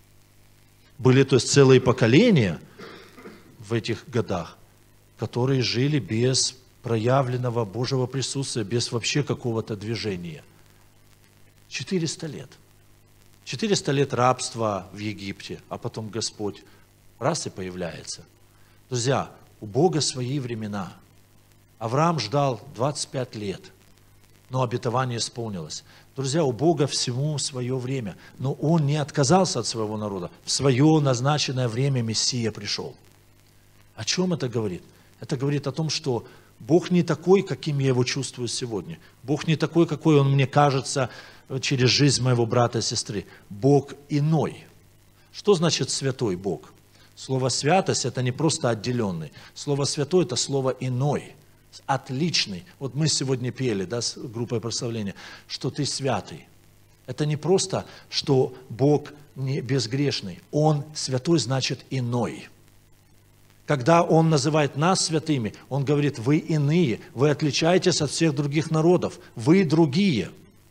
Speaker 1: Были, то есть, целые поколения в этих годах, которые жили без проявленного Божьего присутствия, без вообще какого-то движения. четыреста лет. четыреста лет рабства в Египте, а потом Господь раз и появляется. Друзья, у Бога свои времена. Авраам ждал двадцать пять лет, но обетование исполнилось. Друзья, у Бога всему свое время, но Он не отказался от своего народа. В свое назначенное время Мессия пришел. О чем это говорит? Это говорит о том, что Бог не такой, каким я Его чувствую сегодня. Бог не такой, какой Он мне кажется через жизнь моего брата и сестры. Бог иной. Что значит святой Бог? Слово «святость» – это не просто отделенный. Слово «святой» – это слово «иной», отличный. Вот мы сегодня пели, да, с группой прославления, что ты святый. Это не просто, что Бог не безгрешный. Он святой, значит иной. Когда Он называет нас святыми, Он говорит: вы иные, вы отличаетесь от всех других народов, вы другие,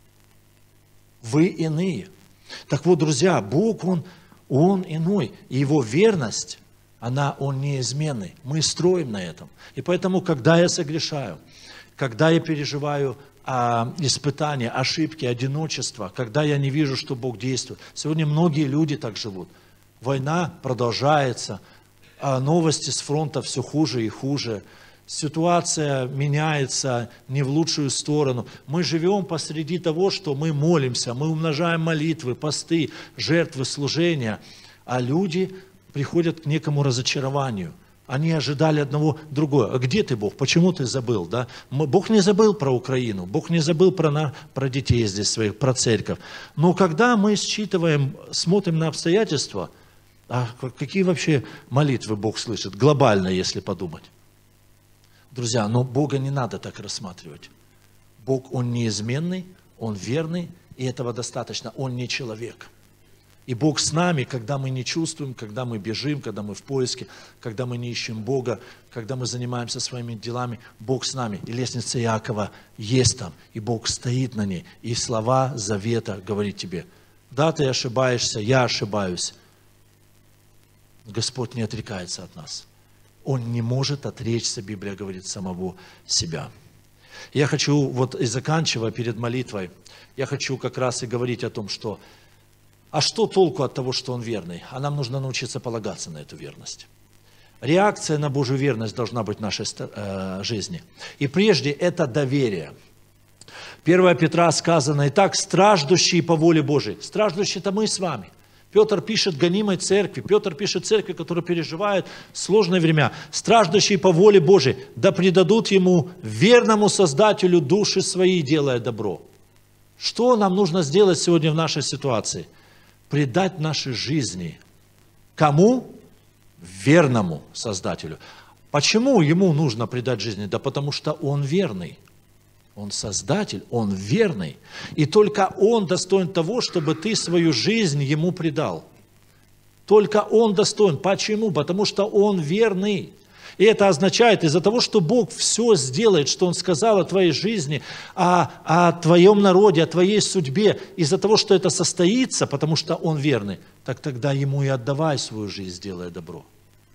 Speaker 1: вы иные. Так вот, друзья, Бог, Он, Он иной, и Его верность, она, Он неизменный. Мы строим на этом. И поэтому, когда я согрешаю, когда я переживаю а, испытания, ошибки, одиночество, когда я не вижу, что Бог действует. Сегодня многие люди так живут. Война продолжается, а новости с фронта все хуже и хуже. Ситуация меняется не в лучшую сторону. Мы живем посреди того, что мы молимся, мы умножаем молитвы, посты, жертвы, служения, а люди приходят к некому разочарованию. Они ожидали одного другого. А где ты, Бог? Почему ты забыл? Да? Бог не забыл про Украину, Бог не забыл про, на, про детей здесь своих, про церковь. Но когда мы считываем, смотрим на обстоятельства, а какие вообще молитвы Бог слышит? Глобально, если подумать. Друзья, но Бога не надо так рассматривать. Бог, Он неизменный, Он верный, и этого достаточно. Он не человек. И Бог с нами, когда мы не чувствуем, когда мы бежим, когда мы в поиске, когда мы не ищем Бога, когда мы занимаемся своими делами, Бог с нами. И лестница Иакова есть там, и Бог стоит на ней. И слова завета говорит тебе: да, ты ошибаешься, я ошибаюсь. Господь не отрекается от нас. Он не может отречься, Библия говорит, самого себя. Я хочу, вот и заканчивая перед молитвой, я хочу как раз и говорить о том, что а что толку от того, что Он верный? А нам нужно научиться полагаться на эту верность. Реакция на Божью верность должна быть в нашей э, жизни. И прежде это доверие. первое Петра сказано: «Итак, страждущие по воле Божией». Страждущие-то мы с вами. Петр пишет гонимой церкви, Петр пишет церкви, которая переживает сложные времена. «Страждущие по воле Божией, да предадут Ему, верному Создателю, души свои, делая добро». Что нам нужно сделать сегодня в нашей ситуации? Предать нашей жизни. Кому? Верному Создателю. Почему Ему нужно предать жизни? Да потому что Он верный. Он Создатель, Он верный. И только Он достоин того, чтобы ты свою жизнь Ему предал. Только Он достоин. Почему? Потому что Он верный. И это означает, из-за того, что Бог все сделает, что Он сказал о твоей жизни, о, о твоем народе, о твоей судьбе, из-за того, что это состоится, потому что Он верный, так тогда Ему и отдавай свою жизнь, делая добро.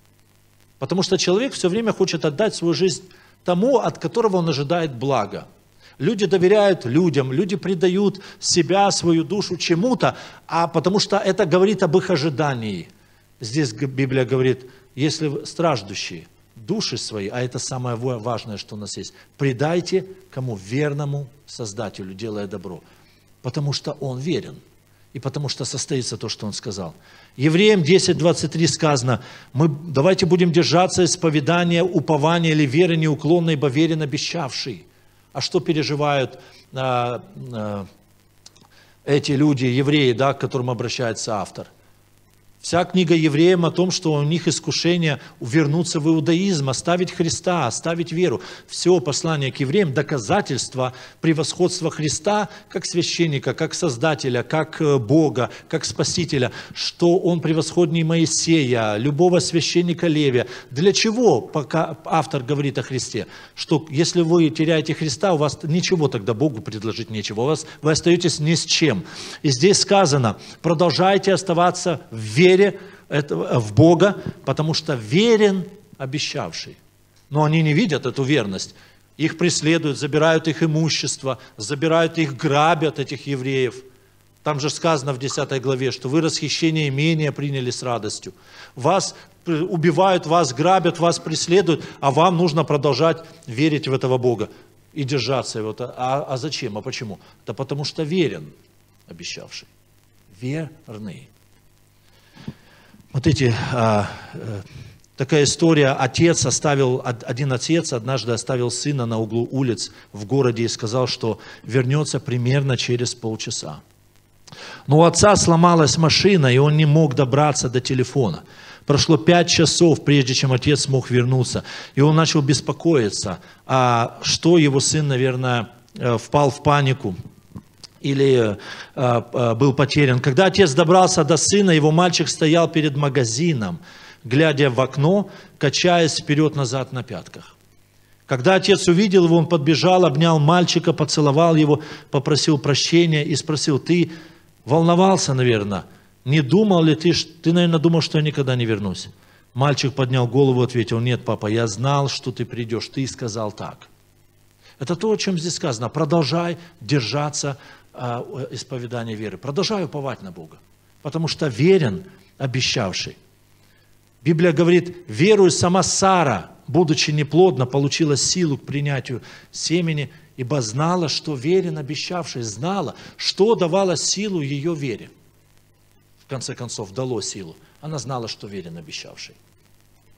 Speaker 1: Потому что человек все время хочет отдать свою жизнь тому, от которого он ожидает блага. Люди доверяют людям, люди предают себя, свою душу чему-то, а потому что это говорит об их ожидании. Здесь Библия говорит: если страждущие души свои, а это самое важное, что у нас есть, предайте кому? Верному Создателю, делая добро. Потому что Он верен. И потому что состоится то, что Он сказал. Евреям десять двадцать три сказано: мы давайте будем держаться исповедания, упования или веры неуклонной, ибо верен обещавший. А что переживают а, а, эти люди, евреи, да, к которым обращается автор? Вся книга евреям о том, что у них искушение вернуться в иудаизм, оставить Христа, оставить веру. Все послание к евреям – доказательство превосходства Христа как священника, как Создателя, как Бога, как Спасителя, что Он превосходней Моисея, любого священника Левия. Для чего, пока автор говорит о Христе? Что если вы теряете Христа, у вас ничего тогда Богу предложить нечего, у вас, вы остаетесь ни с чем. И здесь сказано: продолжайте оставаться в вере, в Бога, потому что верен обещавший. Но они не видят эту верность. Их преследуют, забирают их имущество, забирают их, грабят, этих евреев. Там же сказано в десятой главе, что вы расхищение имения приняли с радостью. Вас убивают, вас грабят, вас преследуют, а вам нужно продолжать верить в этого Бога и держаться его. А, а зачем? А почему? Да потому что верен обещавший. Верный. Вот эти, а, а, такая история, отец оставил, один отец однажды оставил сына на углу улиц в городе и сказал, что вернется примерно через полчаса. Но у отца сломалась машина, и он не мог добраться до телефона. Прошло пять часов, прежде чем отец смог вернуться, и он начал беспокоиться, а что его сын, наверное, впал в панику или э, э, был потерян. Когда отец добрался до сына, его мальчик стоял перед магазином, глядя в окно, качаясь вперед-назад на пятках. Когда отец увидел его, он подбежал, обнял мальчика, поцеловал его, попросил прощения и спросил: ты волновался, наверное? Не думал ли ты, ты, наверное, думал, что я никогда не вернусь? Мальчик поднял голову и ответил: нет, папа, я знал, что ты придешь, ты сказал так. Это то, о чем здесь сказано. Продолжай держаться исповедание веры. Продолжай уповать на Бога, потому что верен обещавший. Библия говорит: веруя сама Сара, будучи неплодна, получила силу к принятию семени, ибо знала, что верен обещавший, знала, что давало силу ее вере. В конце концов, дало силу. Она знала, что верен обещавший.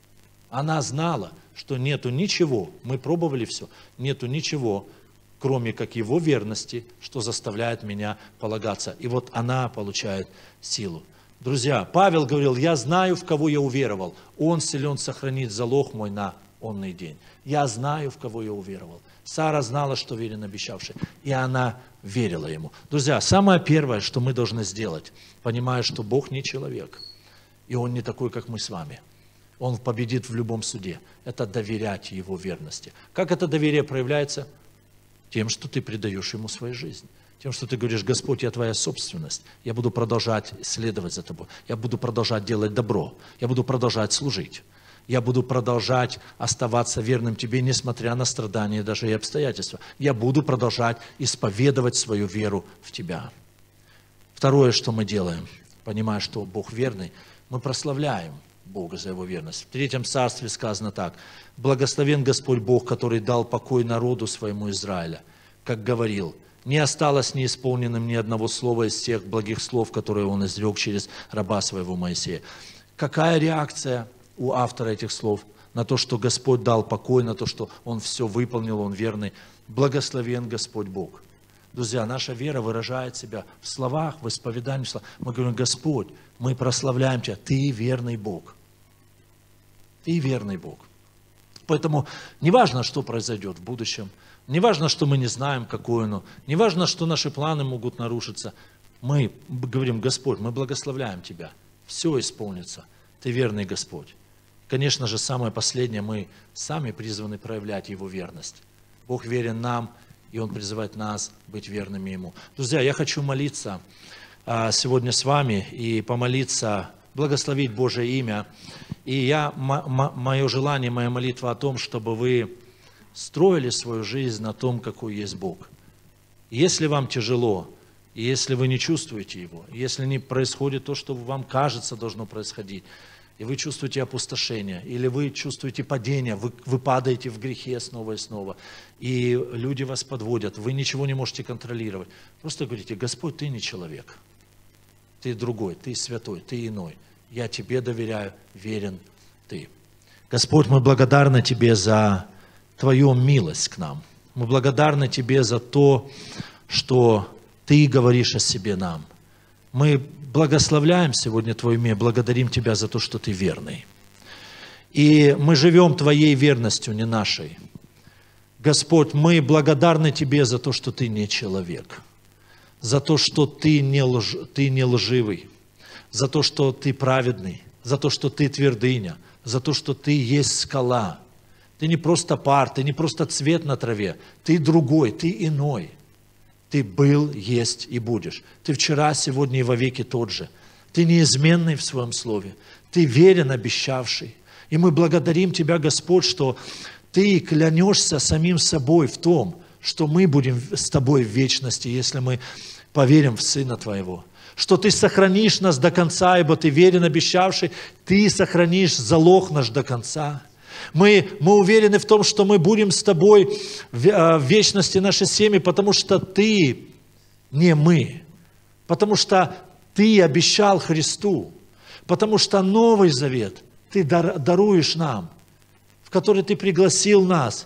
Speaker 1: Она знала, что нету ничего, мы пробовали все, нету ничего, кроме как Его верности, что заставляет меня полагаться. И вот она получает силу. Друзья, Павел говорил: я знаю, в кого я уверовал. Он силен сохранить залог мой на онный день. Я знаю, в кого я уверовал. Сара знала, что верен обещавший, и она верила ему. Друзья, самое первое, что мы должны сделать, понимая, что Бог не человек, и Он не такой, как мы с вами. Он победит в любом суде. Это доверять Его верности. Как это доверие проявляется? Тем, что ты предаешь Ему свою жизнь. Тем, что ты говоришь: Господь, я Твоя собственность. Я буду продолжать следовать за Тобой. Я буду продолжать делать добро. Я буду продолжать служить. Я буду продолжать оставаться верным Тебе, несмотря на страдания даже и обстоятельства. Я буду продолжать исповедовать свою веру в Тебя. Второе, что мы делаем, понимая, что Бог верный, мы прославляем Бога за Его верность. В Третьем царстве сказано так: «Благословен Господь Бог, который дал покой народу своему Израиля, как говорил, не осталось неисполненным ни одного слова из тех благих слов, которые Он изрек через раба своего Моисея». Какая реакция у автора этих слов на то, что Господь дал покой, на то, что Он все выполнил, Он верный? Благословен Господь Бог. Друзья, наша вера выражает себя в словах, в исповедании. Мы говорим: Господь, мы прославляем Тебя, Ты верный Бог. Ты верный Бог. Поэтому не важно, что произойдет в будущем, не важно, что мы не знаем, какое оно, не важно, что наши планы могут нарушиться. Мы говорим: Господь, мы благословляем Тебя, все исполнится, Ты верный Господь. Конечно же, самое последнее, мы сами призваны проявлять Его верность. Бог верен нам, и Он призывает нас быть верными Ему. Друзья, я хочу молиться а, сегодня с вами и помолиться, благословить Божие имя. И я, мое желание, моя молитва о том, чтобы вы строили свою жизнь на том, какой есть Бог. Если вам тяжело, и если вы не чувствуете Его, если не происходит то, что вам кажется должно происходить, и вы чувствуете опустошение, или вы чувствуете падение, вы, вы падаете в грехе снова и снова, и люди вас подводят, вы ничего не можете контролировать. Просто говорите: Господь, Ты не человек, Ты другой, Ты святой, Ты иной. Я Тебе доверяю, верен Ты. Господь, мы благодарны Тебе за Твою милость к нам. Мы благодарны Тебе за то, что Ты говоришь о себе нам. Мы благословляем сегодня Твое имя, благодарим Тебя за то, что Ты верный. И мы живем Твоей верностью, не нашей. Господь, мы благодарны Тебе за то, что Ты не человек, за то, что Ты не, лж... Ты не лживый, за то, что Ты праведный, за то, что Ты твердыня, за то, что Ты есть скала. Ты не просто пар, Ты не просто цвет на траве, Ты другой, Ты иной. Ты был, есть и будешь. Ты вчера, сегодня и вовеки тот же. Ты неизменный в Своем Слове. Ты верен, обещавший. И мы благодарим Тебя, Господь, что Ты клянешься самим собой в том, что мы будем с Тобой в вечности, если мы поверим в Сына Твоего. Что Ты сохранишь нас до конца, ибо Ты верен, обещавший. Ты сохранишь залог наш до конца. Мы, мы уверены в том, что мы будем с Тобой в, в вечности нашей семьи, потому что Ты не мы. Потому что Ты обещал Христу. Потому что Новый Завет Ты даруешь нам, в который Ты пригласил нас.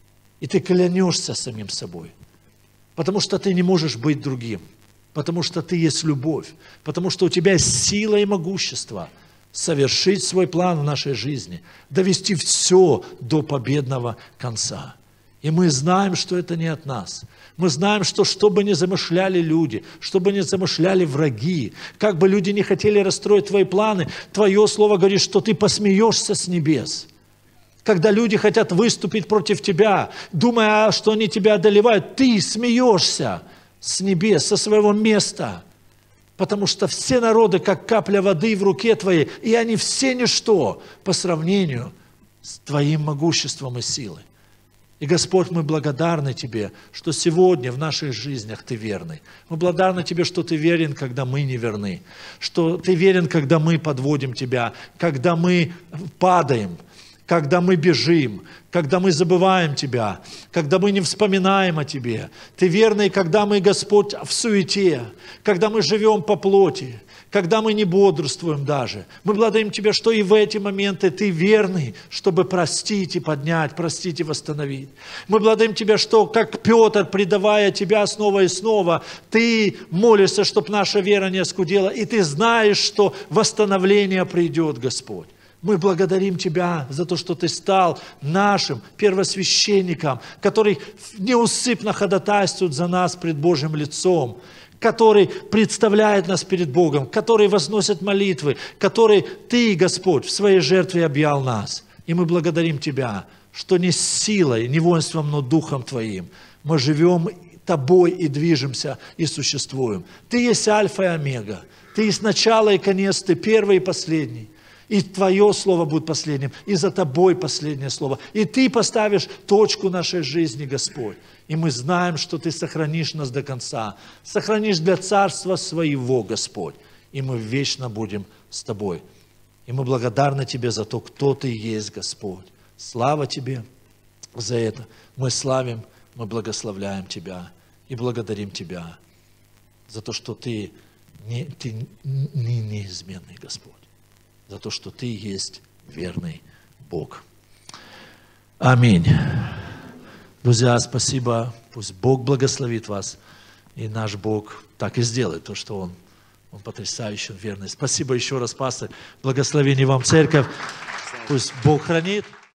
Speaker 1: И Ты клянешься самим собой. Потому что Ты не можешь быть другим. Потому что Ты есть любовь. Потому что у Тебя есть сила и могущество совершить свой план в нашей жизни, довести все до победного конца. И мы знаем, что это не от нас. Мы знаем, что что бы ни замышляли люди, что бы ни замышляли враги, как бы люди не хотели расстроить Твои планы, Твое Слово говорит, что Ты посмеешься с небес. Когда люди хотят выступить против Тебя, думая, что они Тебя одолевают, Ты смеешься с небес, со своего места. Потому что все народы, как капля воды в руке Твоей, и они все ничто по сравнению с Твоим могуществом и силой. И, Господь, мы благодарны Тебе, что сегодня в наших жизнях Ты верный. Мы благодарны Тебе, что Ты верен, когда мы не верны. Что Ты верен, когда мы подводим Тебя, когда мы падаем, когда мы бежим, когда мы забываем Тебя, когда мы не вспоминаем о Тебе. Ты верный, когда мы, Господь, в суете, когда мы живем по плоти, когда мы не бодрствуем даже. Мы благодарим Тебя, что и в эти моменты Ты верный, чтобы простить и поднять, простить и восстановить. Мы благодарим Тебя, что как Петр, предавая Тебя снова и снова, Ты молишься, чтобы наша вера не оскудела, и Ты знаешь, что восстановление придет, Господь. Мы благодарим Тебя за то, что Ты стал нашим первосвященником, который неусыпно ходатайствует за нас пред Божьим лицом, который представляет нас перед Богом, который возносит молитвы, который Ты, Господь, в своей жертве объял нас. И мы благодарим Тебя, что не силой, не воинством, но Духом Твоим мы живем Тобой и движемся, и существуем. Ты есть Альфа и Омега, Ты есть начало и конец, Ты первый и последний. И Твое Слово будет последним, и за Тобой последнее Слово. И Ты поставишь точку нашей жизни, Господь. И мы знаем, что Ты сохранишь нас до конца. Сохранишь для Царства Своего, Господь. И мы вечно будем с Тобой. И мы благодарны Тебе за то, кто Ты есть, Господь. Слава Тебе за это. Мы славим, мы благословляем Тебя и благодарим Тебя за то, что Ты, не, ты не неизменный, Господь. За то, что Ты есть верный Бог. Аминь. Друзья, спасибо. Пусть Бог благословит вас. И наш Бог так и сделает то, что Он, Он потрясающий, Он верный. Спасибо еще раз, пастор. Благословение вам, церковь. Пусть Бог хранит.